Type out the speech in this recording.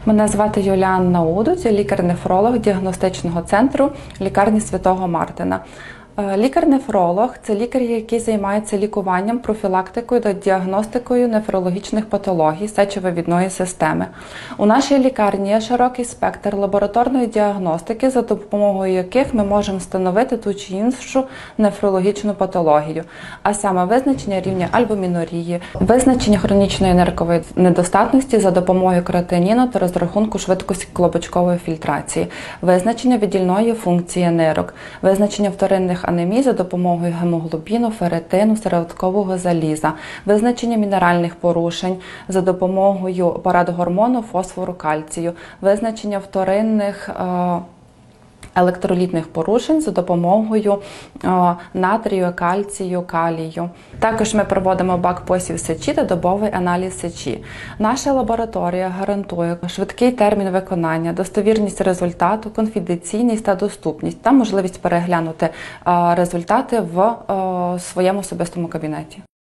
Мене звати Юліанна Удуть, я лікар-нефролог діагностичного центру лікарні Святого Мартина. Лікар-нефролог – це лікар, який займається лікуванням, профілактикою та діагностикою нефрологічних патологій сечовивідної системи. У нашій лікарні є широкий спектр лабораторної діагностики, за допомогою яких ми можемо встановити ту чи іншу нефрологічну патологію, а саме визначення рівня альбумінурії, визначення хронічної ниркової недостатності за допомогою креатиніну та розрахунку швидкості клубочкової фільтрації, визначення віддільної функції нирок, визначення вторинних анемій за допомогою гемоглобіну, ферритину, сироваткового заліза, визначення мінеральних порушень за допомогою парадгормону, фосфору, кальцію, визначення вторинних електролітних порушень за допомогою натрію, кальцію, калію. Також ми проводимо БАК-посів сечі та добовий аналіз сечі. Наша лабораторія гарантує швидкий термін виконання, достовірність результату, конфіденційність та доступність та можливість переглянути результати в своєму особистому кабінеті.